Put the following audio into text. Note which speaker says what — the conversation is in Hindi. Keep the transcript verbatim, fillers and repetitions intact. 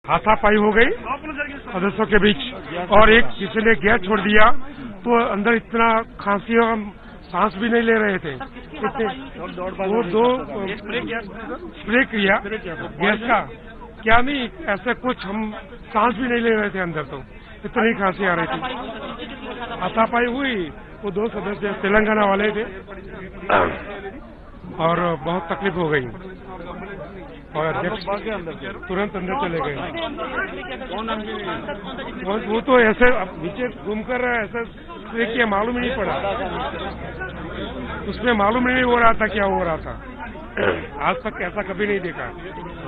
Speaker 1: हाथापाई हो गई सदस्यों के बीच और एक किसी ने गैस छोड़ दिया तो अंदर इतना खांसी और सांस भी नहीं ले रहे थे। वो दो स्प्रे किया गैस का, क्या नहीं ऐसा कुछ, हम सांस भी नहीं ले रहे थे अंदर, तो इतनी खांसी आ रही थी। हाथापाई हुई, वो दो सदस्य तेलंगाना वाले थे और बहुत तकलीफ हो गई और अध्यक्ष तुरंत अंदर चले गए। वो तो ऐसे नीचे घूमकर ऐसा स्प्रे किया, मालूम ही नहीं पड़ा, उसमें मालूम ही नहीं हो रहा था क्या हो रहा था। आज तक ऐसा कभी नहीं देखा।